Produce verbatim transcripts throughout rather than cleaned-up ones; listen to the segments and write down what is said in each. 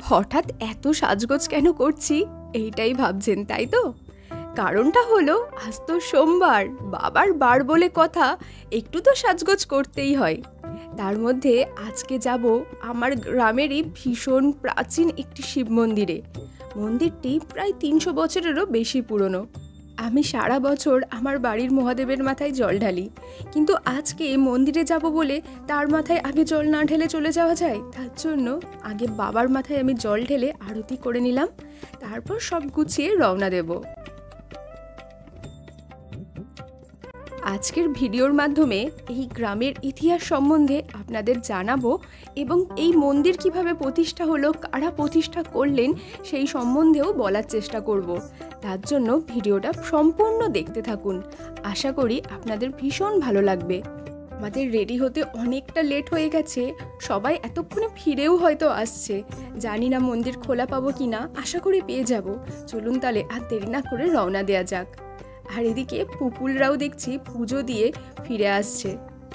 হঠাৎ এত সাজগোজ কেন করছি এইটাই ভাবছেন তাই তো? কারণটা হলো আজ তো সোমবার, বাবার বার বলে কথা, একটু তো সাজগোজ করতেই হয়। তার মধ্যে আজকে যাব আমার গ্রামেরই ভীষণ প্রাচীন একটি শিব মন্দিরে। মন্দিরটি প্রায় তিনশো বছরেরও বেশি পুরনো। আমি সারা বছর আমার বাড়ির মহাদেবের মাথায় জল ঢালি, কিন্তু আজকে মন্দিরে যাব বলে তার মাথায় আগে জল না ঢেলে চলে যাওয়া যায়? তার জন্য আগে বাবার মাথায় আমি জল ঢেলে আরতি করে নিলাম, তারপর সব গুছিয়ে রওনা দেব। আজকের ভিডিওর মাধ্যমে এই গ্রামের ইতিহাস সম্বন্ধে আপনাদের জানাবো এবং এই মন্দির কিভাবে প্রতিষ্ঠা হলো, কারা প্রতিষ্ঠা করলেন সেই সম্বন্ধেও বলার চেষ্টা করব। তার জন্য ভিডিওটা সম্পূর্ণ দেখতে থাকুন, আশা করি আপনাদের ভীষণ ভালো লাগবে। আমাদের রেডি হতে অনেকটা লেট হয়ে গেছে, সবাই এতক্ষণে ফিরেও হয়তো আসছে। জানি না মন্দির খোলা পাবো কি না, আশা করি পেয়ে যাব। চলুন তাহলে আর দেরি না করে রওনা দেওয়া যাক। আর এদিকে পুপুলরাও দেখছি পুজো দিয়ে ফিরে আসছে।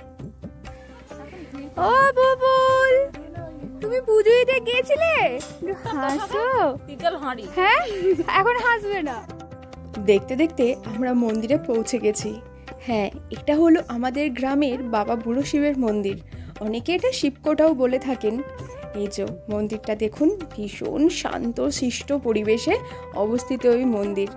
ও পুপুল, তুমি পুজো দিতে গিয়েছিলে? হাসো? হ্যাঁ, এখন হাসবে না। দেখতে দেখতে আমরা মন্দিরে পৌঁছে গেছি। হ্যাঁ, এটা হলো আমাদের গ্রামের বাবা বুড়ো শিবের মন্দির, অনেকে এটা শিবকোটাও বলে থাকেন। এই যে মন্দিরটা দেখুন, ভীষণ শান্ত শিষ্ট পরিবেশে অবস্থিত ওই মন্দির।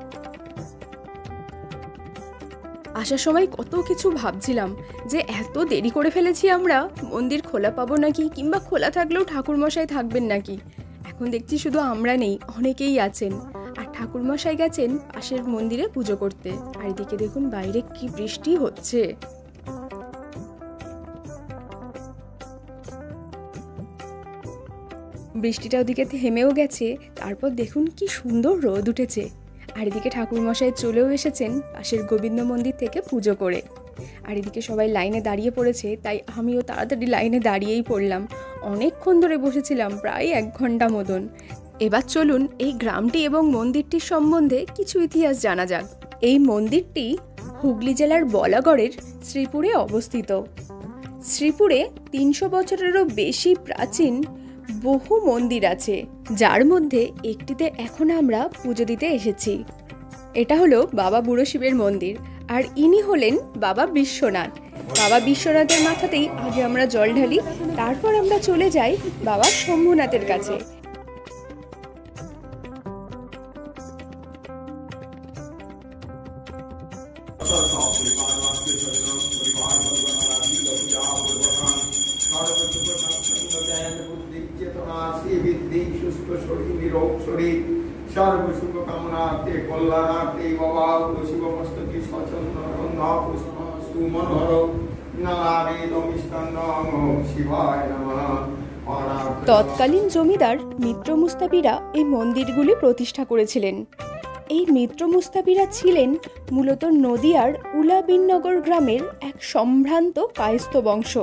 আসার সময় কত কিছু ভাবছিলাম যে এত দেরি করে ফেলেছি আমরা, মন্দির খোলা পাবো নাকি, কিংবা খোলা থাকলেও ঠাকুরমশাই থাকবেন নাকি। এখন দেখছি শুধু আমরা নেই, অনেকেই আছেন। আর ঠাকুরমশাই গেছেন পাশের মন্দিরে পুজো করতে। আর এদিকে দেখুন বাইরে কি বৃষ্টি হচ্ছে। বৃষ্টিটা ওদিকে থেমেও গেছে, তারপর দেখুন কি সুন্দর রোদ উঠেছে। আর এদিকে ঠাকুরমশাই চলেও এসেছেন পাশের গোবিন্দ মন্দির থেকে পুজো করে। আর এদিকে সবাই লাইনে দাঁড়িয়ে পড়েছে, তাই আমিও তাড়াতাড়ি লাইনে দাঁড়িয়েই পড়লাম। অনেকক্ষণ ধরে বসেছিলাম, প্রায় এক ঘন্টা মতন। এবার চলুন এই গ্রামটি এবং মন্দিরটির সম্বন্ধে কিছু ইতিহাস জানা যাক। এই মন্দিরটি হুগলি জেলার বলাগড়ের শ্রীপুরে অবস্থিত। শ্রীপুরে তিনশো বছরেরও বেশি প্রাচীন বহু মন্দির আছে, যার মধ্যে একটিতে এখন আমরা পুজো দিতে এসেছি। এটা হলো বাবা বুড়ো শিবের মন্দির, আর ইনি হলেন বাবা বিশ্বনাথ। বাবা বিশ্বনাথের মাথাতেই আগে আমরা জল ঢালি, তারপর আমরা চলে যাই বাবা শম্ভুনাথের কাছে। তৎকালীন জমিদার মিত্র মুস্তাফিরা এই মন্দিরগুলি প্রতিষ্ঠা করেছিলেন। এই মিত্র মুস্তাফিরা ছিলেন মূলত নদিয়ার উলাবিননগর গ্রামের এক সম্ভ্রান্ত কায়স্থ বংশ।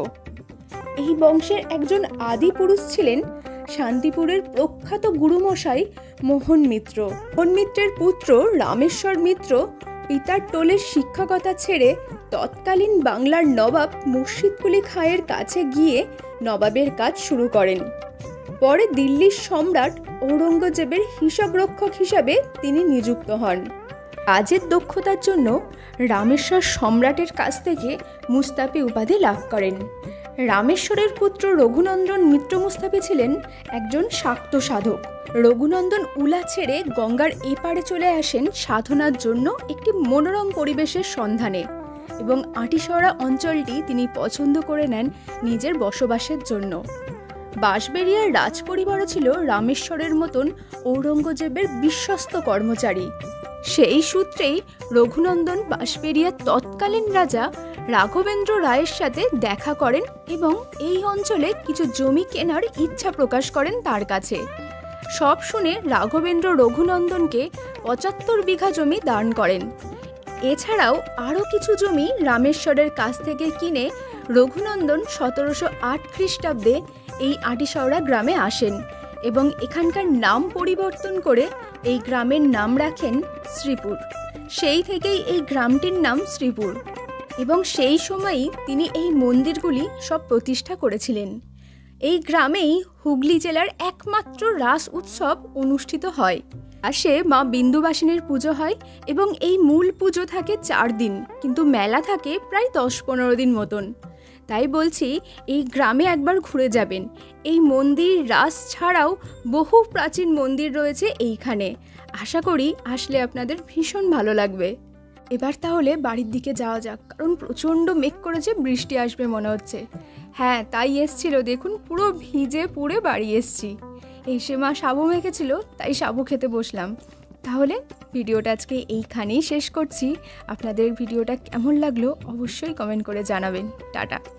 এই বংশের একজন আদি পুরুষ ছিলেন শান্তিপুরের প্রখ্যাত গুরুমশাই মোহন মিত্র। মোহন মিত্রের পুত্র রামেশ্বর মিত্র পিতার টোলের শিক্ষকতা ছেড়ে তৎকালীন বাংলার নবাব মুর্শিদকুলি খাঁয়ের কাছে গিয়ে নবাবের কাজ শুরু করেন। পরে দিল্লির সম্রাট ঔরঙ্গজেবের হিসাবরক্ষক হিসাবে তিনি নিযুক্ত হন। কাজের দক্ষতার জন্য রামেশ্বর সম্রাটের কাছ থেকে মুস্তাফি উপাধি লাভ করেন। রামেশ্বরের পুত্র রঘুনন্দন মিত্র মুস্তাফি ছিলেন একজন শাক্ত সাধক। রঘুনন্দন উলা ছেড়ে গঙ্গার এপারে চলে আসেন সাধনার জন্য একটি মনোরম পরিবেশের সন্ধানে, এবং আটিসরা অঞ্চলটি তিনি পছন্দ করে নেন নিজের বসবাসের জন্য। বাঁশবেড়িয়ার রাজ পরিবারও ছিল রামেশ্বরের মতন ঔরঙ্গজেবের বিশ্বস্ত কর্মচারী। সেই সূত্রেই রঘুনন্দন বাঁশবেড়িয়ার তৎকালীন রাজা রাঘবেন্দ্র রায়ের সাথে দেখা করেন এবং এই অঞ্চলে কিছু জমি কেনার ইচ্ছা প্রকাশ করেন তার কাছে। সব শুনে রাঘবেন্দ্র রঘুনন্দনকে পঁচাত্তর বিঘা জমি দান করেন। এছাড়াও আরও কিছু জমি রামেশ্বরের কাছ থেকে কিনে রঘুনন্দন সতেরোশো আট খ্রিস্টাব্দে এই আটিশাওড়া গ্রামে আসেন এবং এখানকার নাম পরিবর্তন করে এই গ্রামের নাম রাখেন শ্রীপুর। সেই থেকেই এই গ্রামটির নাম শ্রীপুর, এবং সেই সময়ই তিনি এই মন্দিরগুলি সব প্রতিষ্ঠা করেছিলেন। এই গ্রামেই হুগলি জেলার একমাত্র রাস উৎসব অনুষ্ঠিত হয়। আসে মা বিন্দুবাসিনীর পুজো হয় এবং এই মূল পুজো থাকে চার দিন, কিন্তু মেলা থাকে প্রায় দশ পনেরো দিন মতন। তাই বলছি এই গ্রামে একবার ঘুরে যাবেন। এই মন্দির রাস ছাড়াও বহু প্রাচীন মন্দির রয়েছে এইখানে। আশা করি আসলে আপনাদের ভীষণ ভালো লাগবে। এবার তাহলে বাড়ির দিকে যাওয়া যাক, কারণ প্রচণ্ড মেঘ করেছে, বৃষ্টি আসবে মনে হচ্ছে। হ্যাঁ, তাই এসছিল, দেখুন পুরো ভিজে পুড়ে বাড়ি এসছি। এসে মা সাবু মেখেছিল, তাই সাবু খেতে বসলাম। তাহলে ভিডিওটা আজকে এইখানেই শেষ করছি। আপনাদের ভিডিওটা কেমন লাগলো অবশ্যই কমেন্ট করে জানাবেন। টাটা।